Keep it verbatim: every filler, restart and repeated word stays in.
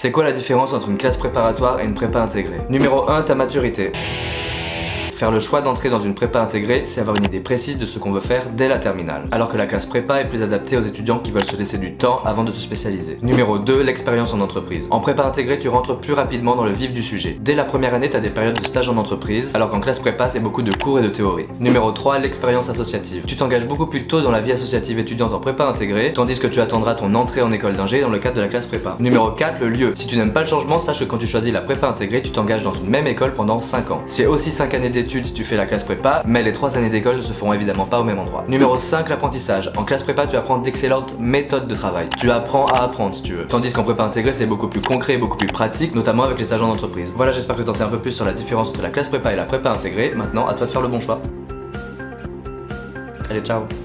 C'est quoi la différence entre une classe préparatoire et une prépa intégrée? Numéro un, ta maturité. Faire le choix d'entrer dans une prépa intégrée, c'est avoir une idée précise de ce qu'on veut faire dès la terminale, alors que la classe prépa est plus adaptée aux étudiants qui veulent se laisser du temps avant de se spécialiser. Numéro deux, l'expérience en entreprise. En prépa intégrée, tu rentres plus rapidement dans le vif du sujet. Dès la première année, tu as des périodes de stage en entreprise, alors qu'en classe prépa, c'est beaucoup de cours et de théorie. Numéro trois, l'expérience associative. Tu t'engages beaucoup plus tôt dans la vie associative étudiante en prépa intégrée, tandis que tu attendras ton entrée en école d'ingé dans le cadre de la classe prépa. Numéro quatre, le lieu. Si tu n'aimes pas le changement, sache que quand tu choisis la prépa intégrée, tu t'engages dans une même école pendant cinq ans. C'est aussi cinq années d'études si tu fais la classe prépa, mais les trois années d'école ne se feront évidemment pas au même endroit. Numéro cinq, l'apprentissage. En classe prépa, tu apprends d'excellentes méthodes de travail. Tu apprends à apprendre si tu veux. Tandis qu'en prépa intégrée, c'est beaucoup plus concret et beaucoup plus pratique, notamment avec les stages en entreprise. Voilà, j'espère que tu en sais un peu plus sur la différence entre la classe prépa et la prépa intégrée. Maintenant, à toi de faire le bon choix. Allez, ciao!